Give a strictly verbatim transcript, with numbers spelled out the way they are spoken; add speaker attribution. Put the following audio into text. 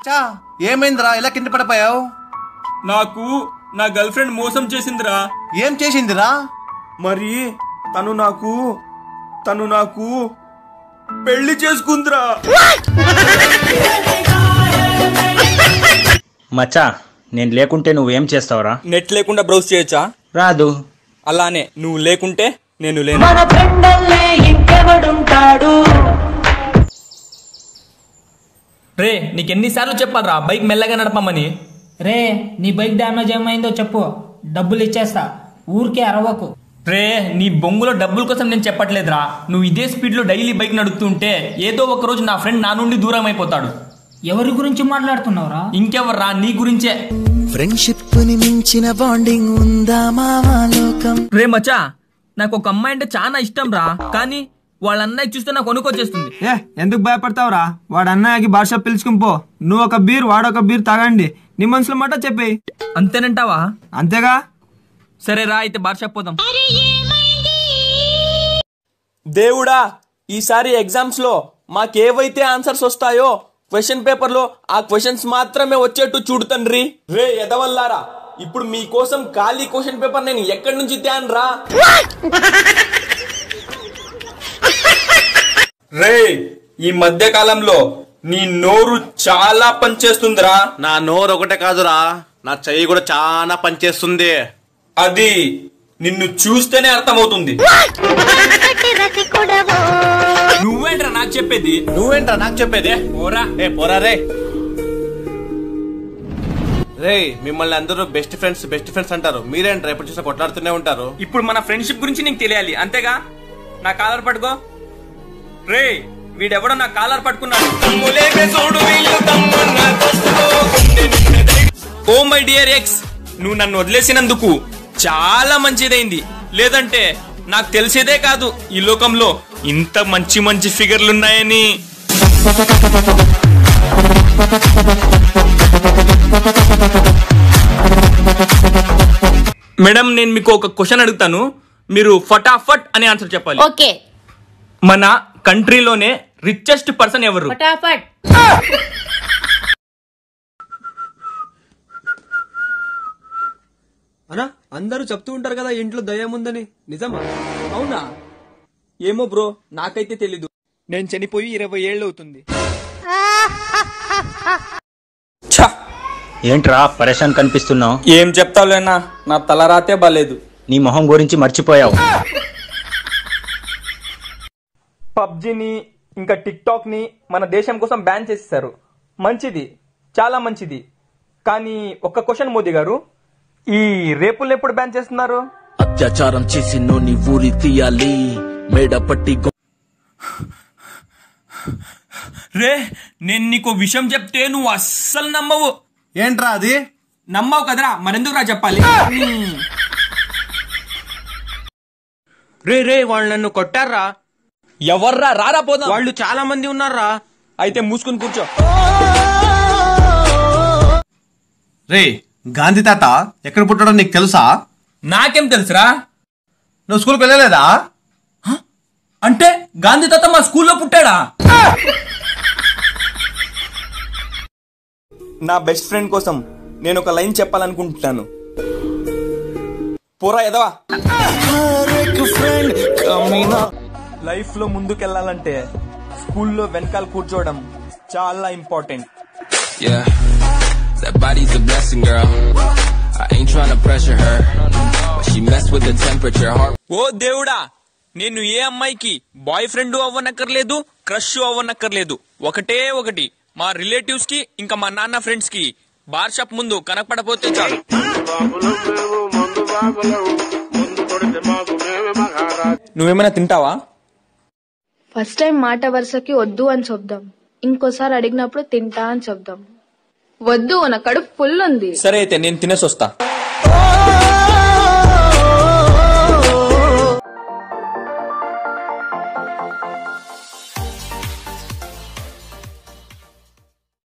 Speaker 1: ఏమైందిరా ఇలా కింద పడిపోయావు?
Speaker 2: నాకు నా గర్ల్ ఫ్రెండ్ మోసం చేసిందిరా.
Speaker 1: ఏం చేసిందిరా?
Speaker 2: మరి తను నాకు తను నాకు పెళ్లి చేసుకుందిరా.
Speaker 3: మచ్చా నేను లేకుంటే నువ్వేం చేస్తావురా?
Speaker 2: నెట్ లేకుండా బ్రౌజ్ చేయొచ్చా?
Speaker 3: రాదు.
Speaker 2: అలానే నువ్వు లేకుంటే నేను లేను.
Speaker 4: రే నీకెన్నిసార్లు చెప్పాలరా బైక్ మెల్లగా నడపమని?
Speaker 5: రే నీ బైక్ డ్యామేజ్ ఏమైందో చెప్పు, డబ్బులు ఇచ్చేస్తా, ఊరికే అరవకు.
Speaker 4: రే నీ బొంగులో డబ్బుల కోసం నేను చెప్పట్లేదురా. నువ్వు ఇదే స్పీడ్ లో డైలీ బైక్ నడుపుతుంటే ఏదో ఒక రోజు నా ఫ్రెండ్ నా నుండి దూరం అయిపోతాడు.
Speaker 5: ఎవరి గురించి మాట్లాడుతున్నావురా?
Speaker 4: ఇంకెవర్రా, నీ గురించే.
Speaker 6: ఫ్రెండ్షిప్ ని మించిన బాండింగ్ ఉందా మావా లోకం?
Speaker 4: రే మచ్చా, నాకు ఒక అమ్మాయి అంటే చాలా ఇష్టం రా, కానీ వాళ్ళ అన్నయ్య చూస్తే నాకు కొనుక్కొచ్చేస్తుంది.
Speaker 7: ఏ ఎందుకు భయపడతావురా? వాడు అన్నయ్యకి భాష పిలుచుకుని పో. నువ్వు ఒక బీర్ వాడొక బీర్ తాగండి, నీ మనసులో మాట చెప్పేయి.
Speaker 4: అంతేనంటావా?
Speaker 7: అంతేగా.
Speaker 4: సరే రా, అయితే బార్ షాప్ పోదాం.
Speaker 2: దేవుడా, ఈసారి ఎగ్జామ్స్ లో మాకేవైతే ఆన్సర్స్ వస్తాయో క్వశ్చన్ పేపర్ లో ఆ క్వశ్చన్స్ మాత్రమే వచ్చేట్టు చూడు తండ్రి. రే ఎదవల్లారా, ఇప్పుడు మీకోసం ఖాళీ క్వశ్చన్ పేపర్ నేను ఎక్కడి నుంచి తేను రా. రే ఈ మధ్య కాలంలో నీ నోరు చాలా పనిచేస్తుందిరా.
Speaker 1: నా నోరు ఒకటే కాదురా, నా చెయ్యి కూడా చాలా పనిచేస్తుంది.
Speaker 2: అది నిన్ను చూస్తేనే అర్థమవుతుంది.
Speaker 4: నువ్వేంట్రా నాకు చెప్పేది?
Speaker 1: నువ్వేంట్రా నాకు చెప్పేది?
Speaker 4: పోరా.
Speaker 1: ఏ పోరా రే. రే మిమ్మల్ని అందరూ బెస్ట్ ఫ్రెండ్స్ బెస్ట్ ఫ్రెండ్స్ అంటారు, మీరేంట్రా ఎప్పుడు చూసినా కొట్లాడుతూనే ఉంటారు.
Speaker 4: ఇప్పుడు మన ఫ్రెండ్షిప్ గురించి నీకు తెలియాలి అంతేగా. నా కాలర్ పట్టుకో. రే వీడెవడో నా కాలర్ పట్టుకున్నాడు. ఓ మై డియర్ ఎక్స్, నువ్వు నన్ను వదిలేసినందుకు చాలా మంచిదైంది. లేదంటే నాకు తెలిసేదే కాదు ఈ లోకంలో ఇంత మంచి మంచి ఫిగర్లున్నాయని. మేడం నేను మీకు ఒక క్వశ్చన్ అడుగుతాను, మీరు ఫటాఫట్ అని ఆన్సర్ చెప్పాలి.
Speaker 8: ఓకే.
Speaker 4: మన కంట్రీలోనే రిచెస్ట్ పర్సన్ ఎవరు?
Speaker 8: ఫటాఫట్.
Speaker 7: అన్నా అందరూ చెప్తూ ఉంటారు కదా ఇంట్లో దయ్యం ఉందని, నిజమా?
Speaker 2: అవునా? ఏమో బ్రో, నాకైతే తెలీదు. నేను చనిపోయి ఇరవై ఏళ్ళు అవుతుంది.
Speaker 3: ఏంట్రా పరేషాన్ కనిపిస్తున్నావు?
Speaker 2: ఏం చెప్తావులేనా, నా తలరాతే బాలేదు.
Speaker 3: నీ మొహం గురించి మర్చిపోయావు.
Speaker 4: పబ్జిని ఇంకా టిక్ టాక్ ని మన దేశం కోసం బ్యాన్ చేసేసారు. మంచిది, చాలా మంచిది. కానీ ఒక్క క్వశ్చన్ మోదీ గారు, ఈ రేపుల్ని ఎప్పుడు బ్యాన్ చేస్తున్నారు?
Speaker 6: అత్యాచారం చేసి నోని ఊరి తీయాలి, మేడ పట్టి.
Speaker 4: రే నేను నీకు విషయం చెప్తే నువ్వు అస్సలు నమ్మవు.
Speaker 1: ఏంట్రా అది?
Speaker 4: నమ్మవు కదరా, మరెందుకు రా చెప్పాలి?
Speaker 2: రే రే వాళ్ళు నన్ను కొట్టారా?
Speaker 4: ఎవర్రా? రారా పోదాం.
Speaker 2: వాళ్ళు చాలా మంది ఉన్నారా.
Speaker 4: అయితే మూసుకుని కూర్చో.
Speaker 1: రే గాంధీ తాత ఎక్కడ పుట్టాడో నీకు తెలుసా?
Speaker 4: నాకేం తెలుసురా?
Speaker 1: నువ్వు స్కూల్కి వెళ్ళలేదా?
Speaker 4: అంటే గాంధీ తాత మా స్కూల్లో పుట్టాడా? నా బెస్ట్ ఫ్రెండ్ కోసం నేను ఒక లైన్ చెప్పాలనుకుంటున్నాను. పోరా ఎదవా. లైఫ్ లో ముందుకెళ్లాలంటే స్కూల్లో వెనకాల కూర్చోవడం చాలా important.
Speaker 9: Yeah, that body's a blessing, girl. I ain't trying to pressure her, but she messed with the temperature. Heart.
Speaker 4: ఓ దేవుడా, నేను ఏ అమ్మాయికి బాయ్ ఫ్రెండ్ అవ్వనక్కర్లేదు, క్రష్ అవ్వనక్కర్లేదు. ఒకటే ఒకటి, మా రిలేటివ్స్ కి ఇంకా మా నాన్న ఫ్రెండ్స్ కి బార్ షాప్ ముందు కనపడపోతే చాలు. నువ్వేమైనా తింటావా?
Speaker 8: ఫస్ట్ టైం మాట వరుసకి వద్దు అని చెప్దాం, ఇంకోసారి అడిగినప్పుడు తింటా అని చెప్దాం. వద్దు, నా కడుపు ఫుల్ ఉంది.
Speaker 4: సరే అయితే నేను తినేసి వస్తా.